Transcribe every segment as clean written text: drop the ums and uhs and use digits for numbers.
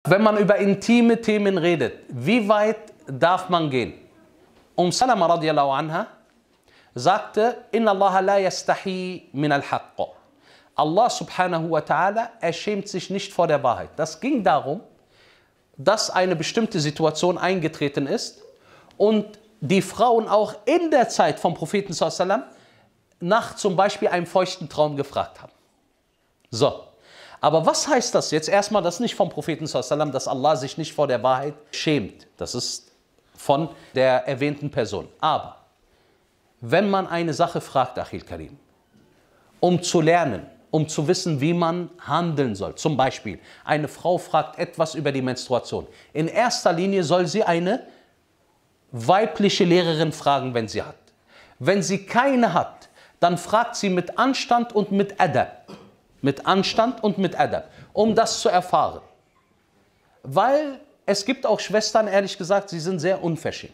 Wenn man über intime Themen redet, wie weit darf man gehen? Salama radiallahu anha sagte, Inna Allah la yastahi min al-haqq. Allah subhanahu wa ta'ala, er schämt sich nicht vor der Wahrheit. Das ging darum, dass eine bestimmte Situation eingetreten ist und die Frauen auch in der Zeit vom Propheten sallallahu alaihi wasallam nach zum Beispiel einem feuchten Traum gefragt haben. So, aber was heißt das jetzt? Erstmal, das ist nicht vom Propheten sallallahu alaihi wasallam, dass Allah sich nicht vor der Wahrheit schämt. Das ist von der erwähnten Person. Aber wenn man eine Sache fragt, Akhil Karim, um zu lernen, um zu wissen, wie man handeln soll. Zum Beispiel, eine Frau fragt etwas über die Menstruation. In erster Linie soll sie eine weibliche Lehrerin fragen, wenn sie hat. Wenn sie keine hat, dann fragt sie mit Anstand und mit Adab. Mit Anstand und mit Adab, um das zu erfahren. Weil es gibt auch Schwestern, ehrlich gesagt, sie sind sehr unverschämt.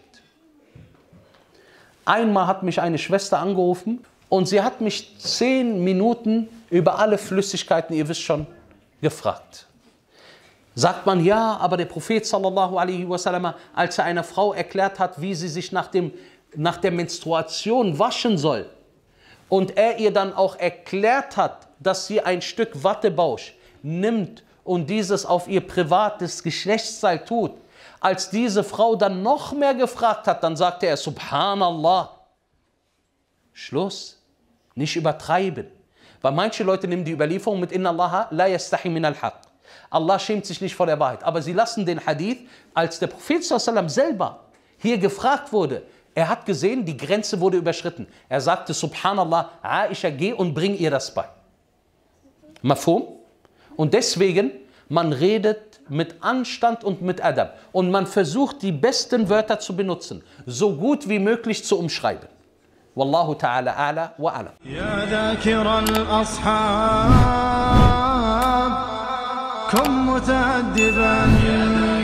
Einmal hat mich eine Schwester angerufen und sie hat mich 10 Minuten über alle Flüssigkeiten, ihr wisst schon, gefragt. Sagt man, ja, aber der Prophet sallallahu alaihi wasallam, als er einer Frau erklärt hat, wie sie sich nach der Menstruation waschen soll und er ihr dann auch erklärt hat, dass sie ein Stück Wattebausch nimmt und dieses auf ihr privates Geschlechtsteil tut, als diese Frau dann noch mehr gefragt hat, dann sagte er, Subhanallah, Schluss, nicht übertreiben. Weil manche Leute nehmen die Überlieferung mit Inna Allah la yastahi min al-haq. Allah schämt sich nicht vor der Wahrheit. Aber sie lassen den Hadith, als der Prophet sallallahu alaihi wasallam selber hier gefragt wurde, er hat gesehen, die Grenze wurde überschritten. Er sagte, Subhanallah, Aisha, geh und bring ihr das bei. Mafhum? Und deswegen, man redet mit Anstand und mit Adab. Und man versucht, die besten Wörter zu benutzen, so gut wie möglich zu umschreiben. Wallahu ta'ala a'la wa a'lam. Ya dhakir al-ashab, kun muta'addiban.